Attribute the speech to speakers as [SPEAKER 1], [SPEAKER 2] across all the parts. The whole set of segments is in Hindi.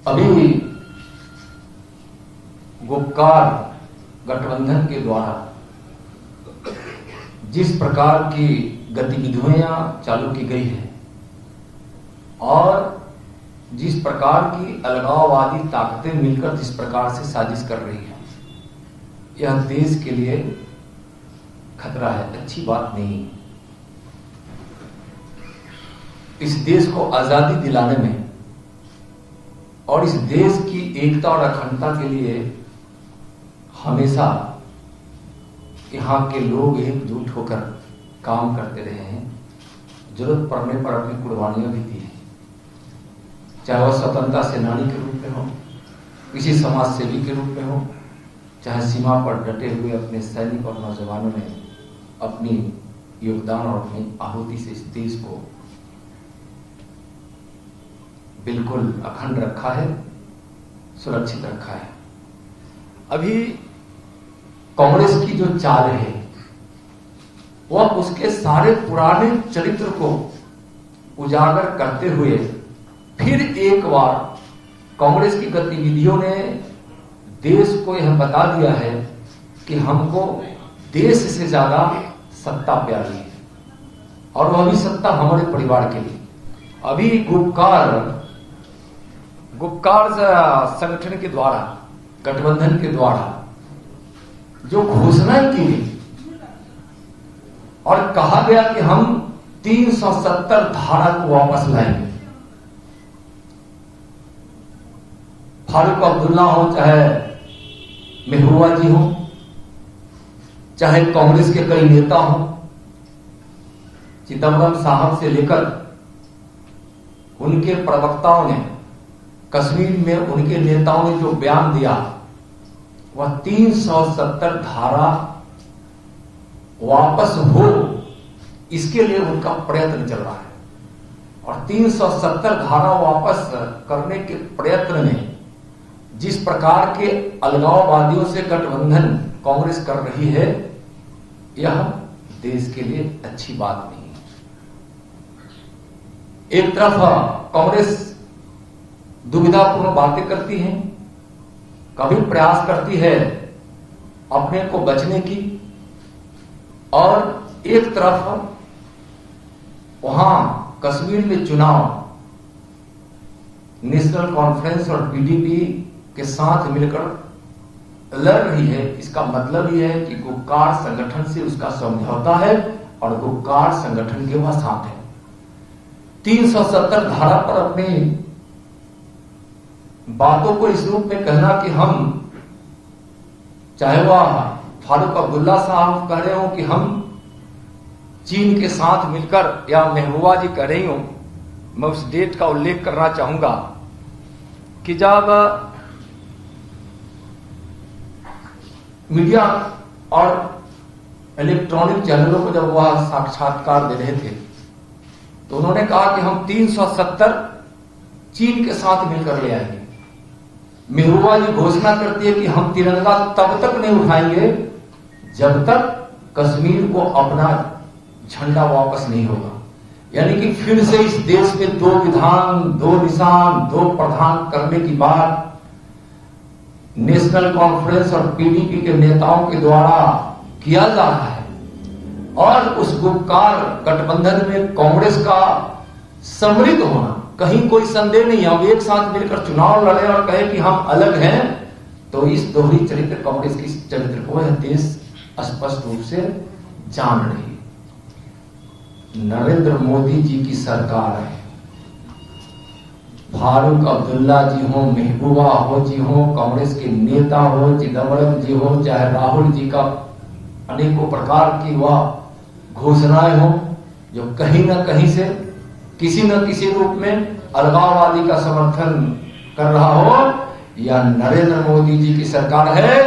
[SPEAKER 1] अभी गोपकार गठबंधन के द्वारा जिस प्रकार की गतिविधियां चालू की गई है और जिस प्रकार की अलगाववादी ताकतें मिलकर जिस प्रकार से साजिश कर रही है, यह देश के लिए खतरा है, अच्छी बात नहीं। इस देश को आजादी दिलाने में और इस देश की एकता और अखंडता के लिए हमेशा यहां के लोग एकजुट होकर काम करते रहे हैं, जरूरत पड़ने पर अपनी कुर्बानियां भी दी हैं, चाहे वह स्वतंत्रता सेनानी के रूप में हो, किसी समाज सेवी के रूप में हो, चाहे सीमा पर डटे हुए अपने सैनिक और नौजवानों ने अपनी योगदान और अपनी आहुति से इस देश को बिल्कुल अखंड रखा है, सुरक्षित रखा है। अभी कांग्रेस की जो चाल है वह उसके सारे पुराने चरित्र को उजागर करते हुए फिर एक बार कांग्रेस की गतिविधियों ने देश को यह बता दिया है कि हमको देश से ज्यादा सत्ता प्यारी है और वह भी सत्ता हमारे परिवार के लिए। अभी गुपकार संगठन के द्वारा, गठबंधन के द्वारा जो घोषणाएं की गई और कहा गया कि हम 370 धारा को वापस लाएंगे, फारूक अब्दुल्ला हो, चाहे महबूबा जी हो, चाहे कांग्रेस के कई नेता हो, चिदंबरम साहब से लेकर उनके प्रवक्ताओं ने, कश्मीर में उनके नेताओं ने जो बयान दिया वह 370 धारा वापस हो, इसके लिए उनका प्रयत्न चल रहा है। और 370 धारा वापस करने के प्रयत्न में जिस प्रकार के अलगाववादियों से गठबंधन कांग्रेस कर रही है, यह देश के लिए अच्छी बात नहीं है। एक तरफ कांग्रेस दुविधापूर्ण बातें करती है, कभी प्रयास करती है अपने को बचने की, और एक तरफ वहां कश्मीर में चुनाव नेशनल कॉन्फ्रेंस और पीडीपी के साथ मिलकर लड़ रही है। इसका मतलब यह है कि गुपकार संगठन से उसका समझौता है और गुपकार संगठन के वह साथ है। 370 धारा पर अपनी बातों को इस रूप में कहना कि हम, चाहे वह फारूक अब्दुल्ला साहब कह रहे हो कि हम चीन के साथ मिलकर, या महबूबा जी कह रही हो, मैं उस डेट का उल्लेख करना चाहूंगा कि जब मीडिया और इलेक्ट्रॉनिक चैनलों को जब वह साक्षात्कार दे रहे थे तो उन्होंने कहा कि हम 370 चीन के साथ मिलकर ले आएंगे। महबूबा जी घोषणा करती है कि हम तिरंगा तब तक नहीं उठाएंगे जब तक कश्मीर को अपना झंडा वापस नहीं होगा। यानी कि फिर से इस देश में 2 विधान, 2 निशान, 2 प्रधान करने की बात नेशनल कॉन्फ्रेंस और पीडीपी के नेताओं के द्वारा किया जा रहा है। और उस गुपकार गठबंधन में कांग्रेस का सम्मिलित होना, कहीं कोई संदेह नहीं है। अब एक साथ मिलकर चुनाव लड़े और कहे कि हम अलग हैं, तो इस दोहरी चरित्र, कांग्रेस की चरित्र को यह देश स्पष्ट रूप से जान रही है। नरेंद्र मोदी जी की सरकार है, फारूक अब्दुल्ला जी हो, महबूबा हो जी हो, कांग्रेस के नेता हो, चिदंबरम जी हो, चाहे राहुल जी का अनेकों प्रकार की वह घोषणाएं हो, जो कहीं ना कहीं से किसी न किसी रूप में अलगाववादी का समर्थन कर रहा हो, या नरेंद्र मोदी जी की सरकार है।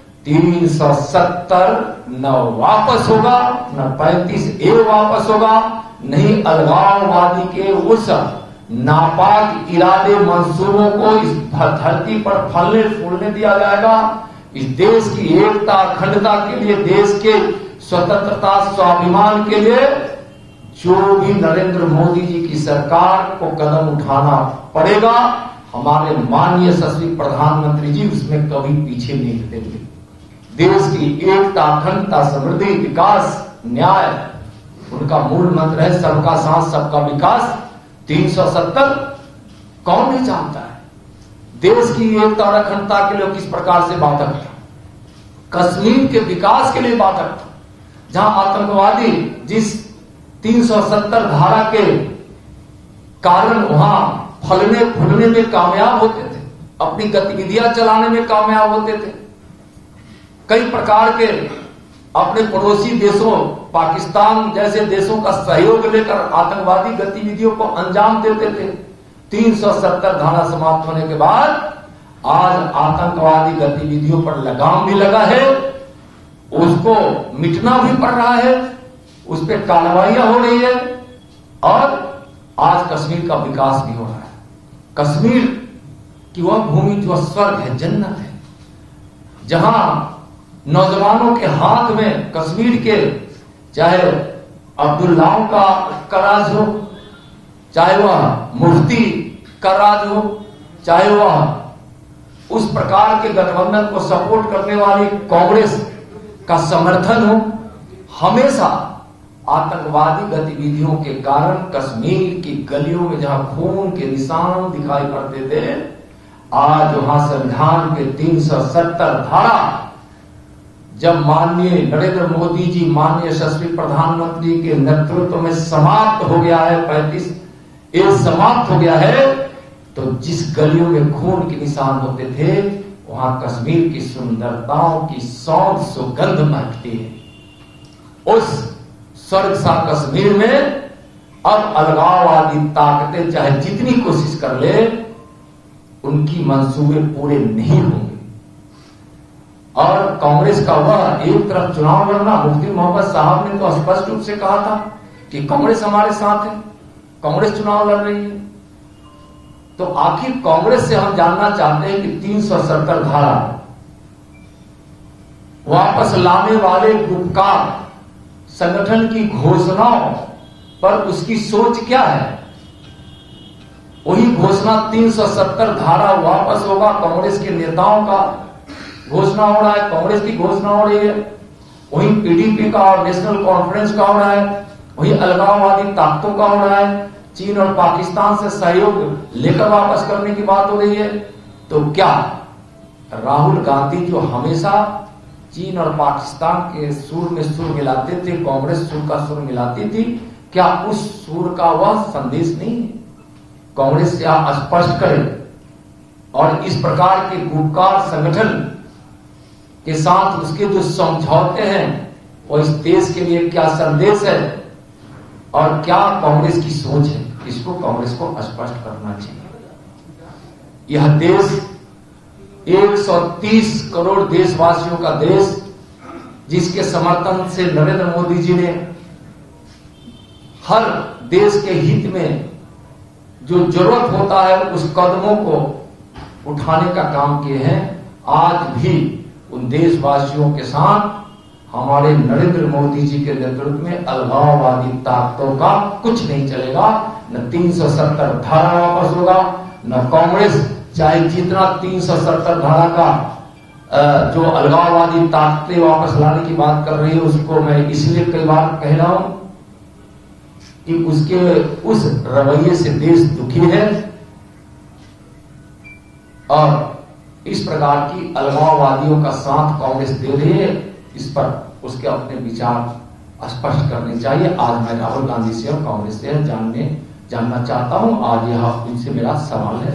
[SPEAKER 1] 370 न वापस होगा, न 35A वापस होगा, नहीं अलगाववादी के उस नापाक इरादे मंसूबों को इस धरती पर फलने फूलने दिया जाएगा। इस देश की एकता अखंडता के लिए, देश के स्वतंत्रता स्वाभिमान के लिए जो भी नरेंद्र मोदी जी की सरकार को कदम उठाना पड़ेगा, हमारे माननीय यशस्वी प्रधानमंत्री जी उसमें कभी पीछे नहीं हटे थे। देश की एकता, अखंडता, समृद्धि, विकास, न्याय उनका मूल मंत्र है। सबका साथ सबका विकास। 370 कौन नहीं जानता है। देश की एकता और अखंडता के लिए किस प्रकार से बाधक था, कश्मीर के विकास के लिए बाधक था। जहां आतंकवादी जिस 370 धारा के कारण वहां फलने फूलने में कामयाब होते थे, अपनी गतिविधियां चलाने में कामयाब होते थे, कई प्रकार के अपने पड़ोसी देशों, पाकिस्तान जैसे देशों का सहयोग लेकर आतंकवादी गतिविधियों को अंजाम देते थे। 370 धारा समाप्त होने के बाद आज आतंकवादी गतिविधियों पर लगाम भी लगा है, उसको मिटना भी पड़ रहा है, उस पर कार्रवाइयां हो रही है और आज कश्मीर का विकास भी हो रहा है। कश्मीर की वह भूमि जो स्वर्ग है, जन्नत है, जहां नौजवानों के हाथ में कश्मीर के, चाहे अब्दुल्लाह का राज हो, चाहे वह मुफ्ती का राज हो, चाहे वह उस प्रकार के गठबंधन को सपोर्ट करने वाली कांग्रेस का समर्थन हो, हमेशा आतंकवादी गतिविधियों के कारण कश्मीर की गलियों में जहां खून के निशान दिखाई पड़ते थे, आज वहां संविधान के 370 धारा जब माननीय नरेंद्र मोदी जी, माननीय यशस्वी प्रधानमंत्री के नेतृत्व में समाप्त हो गया है, 35 समाप्त हो गया है, तो जिस गलियों में खून के निशान होते थे वहां कश्मीर की सुंदरताओं की सौंध सुगंध महकती है। उस स्वर्ग सा कश्मीर में अब अलगाववादी ताकतें चाहे जितनी कोशिश कर ले, उनकी मंसूबे पूरे नहीं होंगे। और कांग्रेस का वह एक तरफ चुनाव लड़ना, मुफ्ती मोहम्मद साहब ने तो स्पष्ट रूप से कहा था कि कांग्रेस हमारे साथ है, कांग्रेस चुनाव लड़ रही है। तो आखिर कांग्रेस से हम जानना चाहते हैं कि 370 धारा वापस लाने वाले गुपकार संगठन की घोषणाओं पर उसकी सोच क्या है। वही घोषणा 370 धारा वापस होगा, कांग्रेस के नेताओं का घोषणा हो रहा है, कांग्रेस की घोषणा हो रही है, वही पीडीपी का और नेशनल कॉन्फ्रेंस का हो रहा है, वही अलगाववादी ताकतों का हो रहा है, चीन और पाकिस्तान से सहयोग लेकर वापस करने की बात हो रही है। तो क्या राहुल गांधी जो हमेशा चीन और पाकिस्तान के सुर में सुर मिलाते थे, कांग्रेस सुर का सुर मिलाती थी, क्या उस सुर का वह संदेश नहीं है? कांग्रेस से आप स्पष्ट करें और इस प्रकार के गुपकार संगठन के साथ उसके जो समझौते हैं वो इस देश के लिए क्या संदेश है और क्या कांग्रेस की सोच है, इसको कांग्रेस को स्पष्ट करना चाहिए। यह देश 130 करोड़ देशवासियों का देश, जिसके समर्थन से नरेंद्र मोदी जी ने हर देश के हित में जो जरूरत होता है उस कदमों को उठाने का काम किए हैं। आज भी उन देशवासियों के साथ हमारे नरेंद्र मोदी जी के नेतृत्व में अलगाववादी ताकतों का कुछ नहीं चलेगा। न 370 धारा वापस होगा, न कांग्रेस चाहे जितना 370 धारा का जो अलगाववादी ताकतें वापस लाने की बात कर रही है, उसको मैं इसलिए कई बार कह रहा हूं कि उसके उस रवैये से देश दुखी है और इस प्रकार की अलगाववादियों का साथ कांग्रेस दे रही है। इस पर उसके अपने विचार स्पष्ट करने चाहिए। आज मैं राहुल गांधी से और कांग्रेस से जानना चाहता हूं, आज यह उनसे मेरा सवाल है।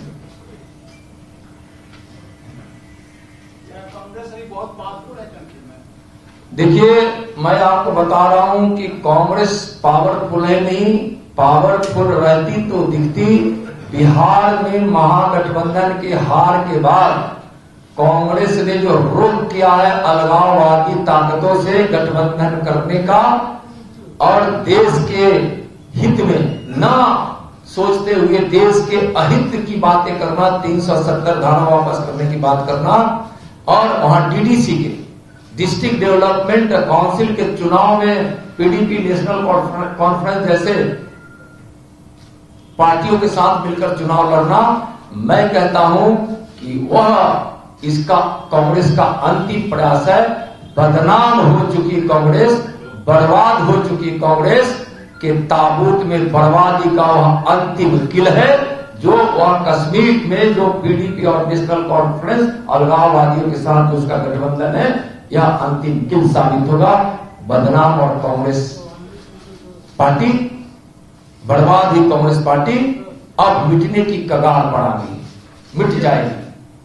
[SPEAKER 2] कांग्रेस अभी बहुत पावरफुल है कंट्री में।
[SPEAKER 1] देखिए, मैं आपको बता रहा हूं कि कांग्रेस पावरफुल है नहीं, पावरफुल रहती तो दिखती। बिहार में महागठबंधन के हार के बाद कांग्रेस ने जो रुख किया है अलगाववादी ताकतों से गठबंधन करने का और देश के हित में न सोचते हुए देश के अहित की बातें करना, 370 धारा वापस करने की बात करना और वहां डीडीसी के डिस्ट्रिक्ट डेवलपमेंट काउंसिल के चुनाव में पीडीपी नेशनल कॉन्फ्रेंस जैसे पार्टियों के साथ मिलकर चुनाव लड़ना मैं कहता हूं कि वह इसका कांग्रेस का अंतिम प्रयास है। बदनाम हो चुकी कांग्रेस, बर्बाद हो चुकी कांग्रेस के ताबूत में बर्बादी का वह अंतिम किल है, जो वह कश्मीर में जो पीडीपी और नेशनल कॉन्फ्रेंस अलगाववादियों के साथ जो उसका गठबंधन है, यह अंतिम किल साबित होगा। बदनाम और कांग्रेस पार्टी, बर्बाद हुई कांग्रेस पार्टी अब मिटने की कगार पर आ गई, मिट जाएगी।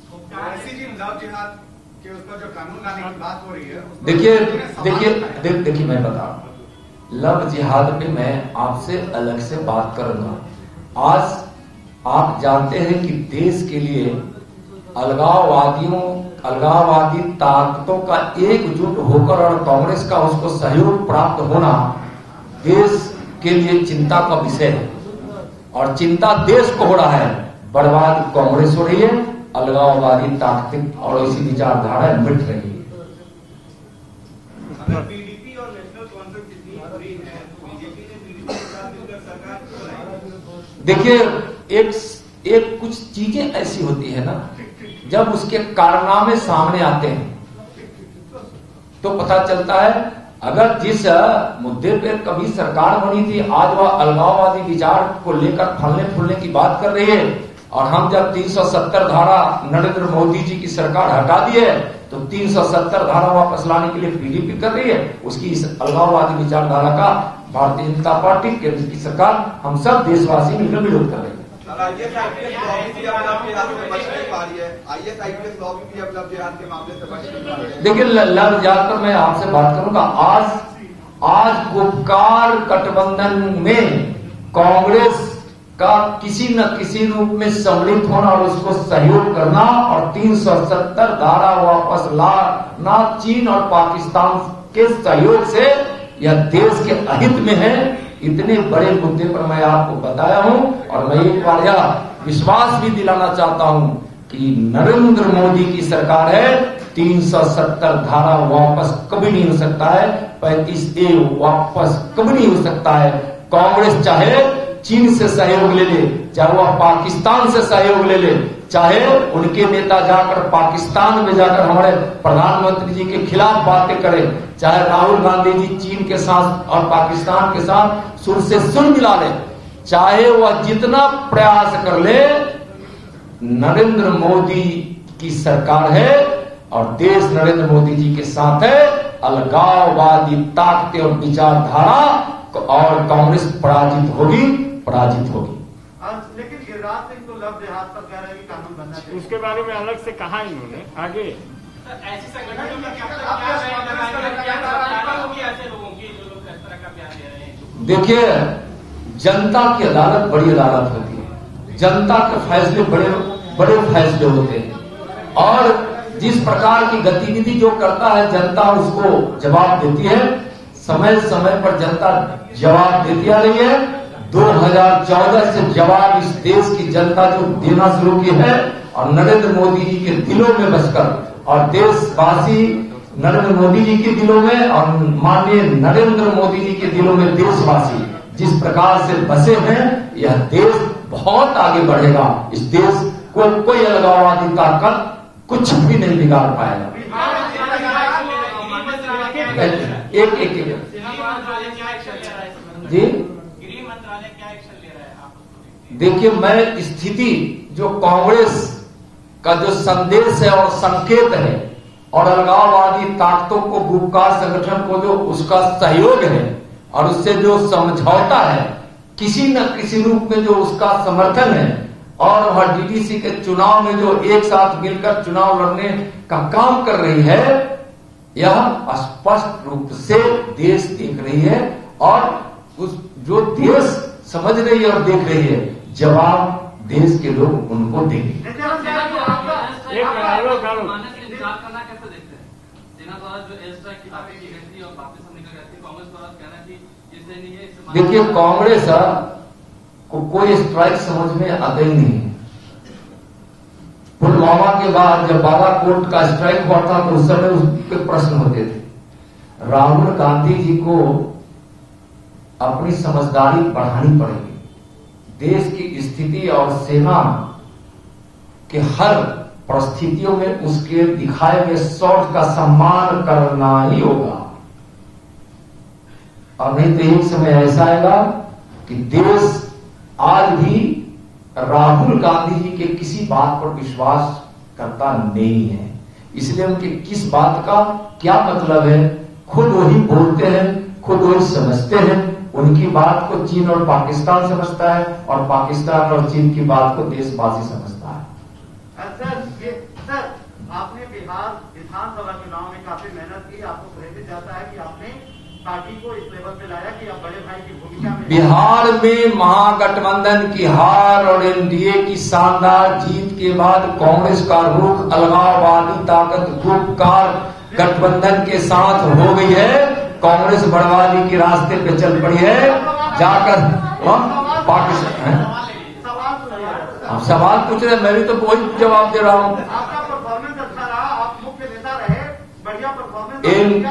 [SPEAKER 1] देखिए मैं बता रहा हूं, लव जिहाद पे मैं आपसे अलग से बात करूंगा। आज आप जानते हैं कि देश के लिए अलगाववादी ताकतों का एकजुट होकर और कांग्रेस का उसको सहयोग प्राप्त होना देश के लिए चिंता का विषय है, और चिंता देश को हो रहा है। बर्बाद कांग्रेस हो रही है, अलगाववादी ताकतें और इसी विचारधारा मिट रही है।
[SPEAKER 2] पीडीपी और नेशनल कॉन्फ्रेंस इतनी बुरी है, बीजेपी ने पीडीपी के साथ मिलकर सरकार क्यों बनाई?
[SPEAKER 1] देखिए एक कुछ चीजें ऐसी होती है ना, जब उसके कारनामे सामने आते हैं तो पता चलता है। अगर जिस मुद्दे पर कभी सरकार बनी थी, आज वह अलगाववादी विचार को लेकर फलने फूलने की बात कर रही है, और हम जब 370 धारा नरेंद्र मोदी जी की सरकार हटा दी है तो 370 धारा वापस लाने के लिए पीडीपी कर रही है। उसकी इस अलगाववादी विचारधारा का भारतीय जनता पार्टी, केंद्र की सरकार, हम सब देशवासी मिलकर विरोध कर रहे हैं। देखिए लव जिहाद पर मैं आपसे बात करूंगा। आज गुपकार गठबंधन में कांग्रेस का किसी न किसी रूप में सम्मिलित होना और उसको सहयोग करना और 370 धारा वापस लाना चीन और पाकिस्तान के सहयोग से यह देश के अहित में है। इतने बड़े मुद्दे पर मैं आपको बताया हूं, और मैं एक बार यह विश्वास भी दिलाना चाहता हूं कि नरेंद्र मोदी की सरकार है। 370 धारा वापस कभी नहीं हो सकता है, 35A वापस कभी नहीं हो सकता है। कांग्रेस चाहे चीन से सहयोग ले ले, चाहे वह पाकिस्तान से सहयोग ले ले, चाहे उनके नेता जाकर पाकिस्तान में जाकर हमारे प्रधानमंत्री जी के खिलाफ बातें करें, चाहे राहुल गांधी जी चीन के साथ और पाकिस्तान के साथ सुर से सुर मिला ले, चाहे वह जितना प्रयास कर ले, नरेंद्र मोदी की सरकार है और देश नरेंद्र मोदी जी के साथ है। अलगाववादी ताकतें और विचारधारा और कांग्रेस पराजित होगी।
[SPEAKER 2] लेकिन गिरिराज सिंह तो लव जिहाद पर कह रहे हैं कि कानून बनना चाहिए,
[SPEAKER 3] उसके बारे में अलग से कहा इन्होंने आगे।
[SPEAKER 2] ऐसी संगठनों में ऐसे लोगों की जो लोग इस तरह का बयान दे रहे हैं।
[SPEAKER 1] देखिए, जनता की अदालत बड़ी अदालत होती है, जनता के फैसले बड़े फैसले होते हैं, और जिस प्रकार की गतिविधि जो करता है जनता उसको जवाब देती है। समय समय पर जनता जवाब देती आ रही है। 2014 से जवाब इस देश की जनता जो देना शुरू की है, और नरेंद्र मोदी जी के दिलों में बसकर, और देशवासी नरेंद्र मोदी जी के दिलों में और माननीय नरेंद्र मोदी जी के दिलों में देशवासी जिस प्रकार से बसे हैं, यह देश बहुत आगे बढ़ेगा। इस देश को कोई अलगाववादी ताकत कुछ भी नहीं बिगाड़ पाएगा। एक जी देखिए, मैं स्थिति जो कांग्रेस का जो संदेश है और संकेत है, और अलगाववादी ताकतों को, गुपकार संगठन को जो उसका सहयोग है और उससे जो समझौता है, किसी न किसी रूप में जो उसका समर्थन है, और वह डीडीसी के चुनाव में जो एक साथ मिलकर चुनाव लड़ने का काम कर रही है, यह स्पष्ट रूप से देश देख रही है, और उस जो देश समझ रही है और देख रही है, जवाब देश के लोग उनको देंगे। देखिए, कांग्रेस को कोई स्ट्राइक समझ में आता ही नहीं। पुलवामा के बाद जब बालाकोट का स्ट्राइक हुआ था तो उस समय उस पे प्रश्न होते थे। राहुल गांधी जी को अपनी समझदारी बढ़ानी पड़ेगी। देश की स्थिति और सेना कि हर परिस्थितियों में उसके दिखाए हुए सोच का सम्मान करना ही होगा। और नहीं तो एक समय ऐसा आएगा कि देश आज भी राहुल गांधी जी के किसी बात पर विश्वास करता नहीं है। इसलिए उनके किस बात का क्या मतलब है खुद वही बोलते हैं, खुद वही समझते हैं। उनकी बात को चीन और पाकिस्तान समझता है और पाकिस्तान और चीन की बात को देशवासी समझता है।
[SPEAKER 4] सर, आपने बिहार विधानसभा चुनाव में काफी मेहनत की, आपको क्रेडिट जाता है कि आपने पार्टी को इस लेवल पे लाया कि आप बड़े भाई की भूमिका में।
[SPEAKER 1] बिहार में महागठबंधन की हार और एनडीए की शानदार जीत के बाद कांग्रेस का रुख अलगाववादी ताकत गुपकार गठबंधन के साथ हो गई है। कांग्रेस बड़वाली के रास्ते पे चल पड़ी है जाकर पाकिस्तान। आप सवाल पूछ रहे, मैं भी तो वही जवाब दे रहा हूँ।
[SPEAKER 4] आपका परफॉर्मेंस अच्छा रहा, आप मुख्य नेता रहे, बढ़िया परफॉर्मेंस।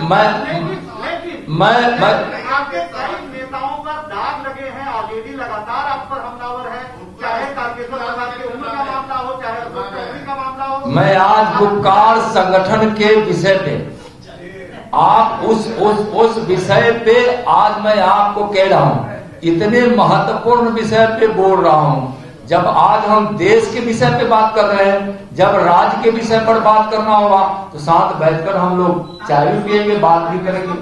[SPEAKER 4] आपके कई नेताओं पर दाग लगे हैं, आरजेडी लगातार आप पर हमलावर है, चाहे तारकेश्वर प्रसाद की उम्र का मामला हो, चाहे अशोक चौधरी का मामला हो।
[SPEAKER 1] मैं आज गुपकार संगठन के विषय पे आप उस विषय पे आज मैं आपको कह रहा हूं, इतने महत्वपूर्ण विषय पे बोल रहा हूं। जब आज हम देश के विषय पे बात कर रहे हैं, जब राज्य के विषय पर बात करना होगा तो साथ बैठकर हम लोग चाय भी पिएंगे, बात भी करेंगे।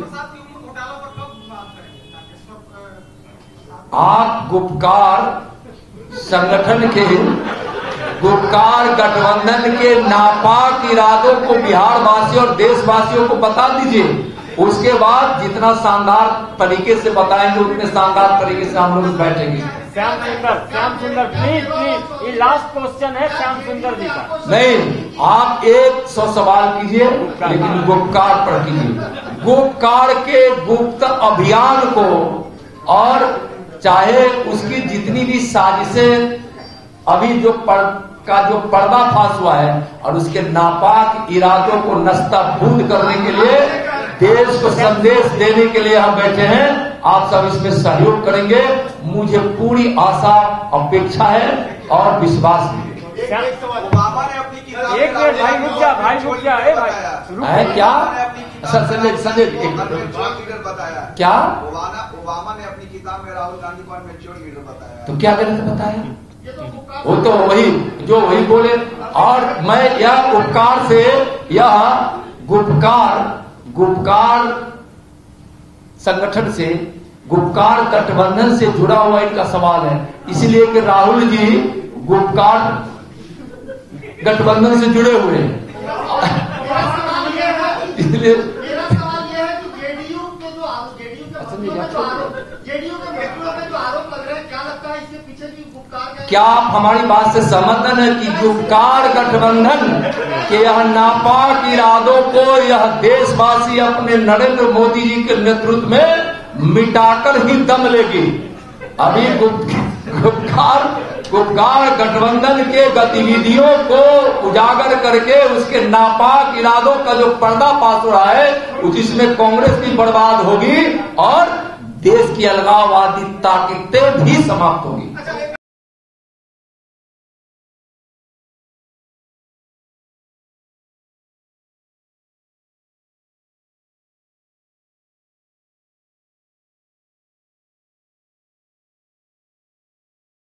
[SPEAKER 1] आप गुपकार संगठन के गुपकार गठबंधन के नापाक इरादों को बिहार वासियों और देशवासियों को बता दीजिए। उसके बाद जितना शानदार तरीके से बताएंगे उतने शानदार तरीके से हम लोग बैठेंगे।
[SPEAKER 3] श्याम सुंदर प्लीज ये लास्ट क्वेश्चन है श्याम सुंदर जी का।
[SPEAKER 1] नहीं, आप 100 सवाल कीजिए लेकिन गुपकार पर कीजिए। गुपकार के गुप्त अभियान को और चाहे उसकी जितनी भी साजिशें अभी जो पर्दाफाश हुआ है और उसके नापाक इरादों को नस्ताभूत करने के लिए देश को संदेश देने के लिए हम बैठे हैं। आप सब इसमें सहयोग करेंगे, मुझे पूरी आशा अपेक्षा है और विश्वास है।
[SPEAKER 2] ओबामा ने अपनी किताब
[SPEAKER 3] एक मिनट भाई रुक जा
[SPEAKER 1] है क्या संजय
[SPEAKER 2] लीडर बताया
[SPEAKER 1] क्या
[SPEAKER 2] ओबामा ने अपनी किताब में राहुल गांधी को मैच्योर लीडर बताया।
[SPEAKER 1] तो क्या गलत बताया? वो तो वही बोले। और मैं यह उपकार से यह गुपकार संगठन से गुपकार गठबंधन से जुड़ा हुआ इनका सवाल है, इसलिए कि राहुल जी गुपकार गठबंधन से जुड़े हुए हैं। इसलिए
[SPEAKER 4] मेरा सवाल यह है कि जेडीयू के जो आरोप लग रहे हैं, क्या लगता है इसके पीछे की गुपकार
[SPEAKER 1] क्या आप हमारी बात से सहमत हैं कि गुपकार गठबंधन के यह नापाक इरादों को यह देशवासी अपने नरेंद्र मोदी जी के नेतृत्व में मिटाकर ही दम लेगी? अभी गुपकार गठबंधन के गतिविधियों को उजागर करके उसके नापाक इरादों का जो पर्दाफाश हो रहा है जिसमें कांग्रेस भी बर्बाद होगी और देश की अलगाववादी ताकतें भी समाप्त होगी।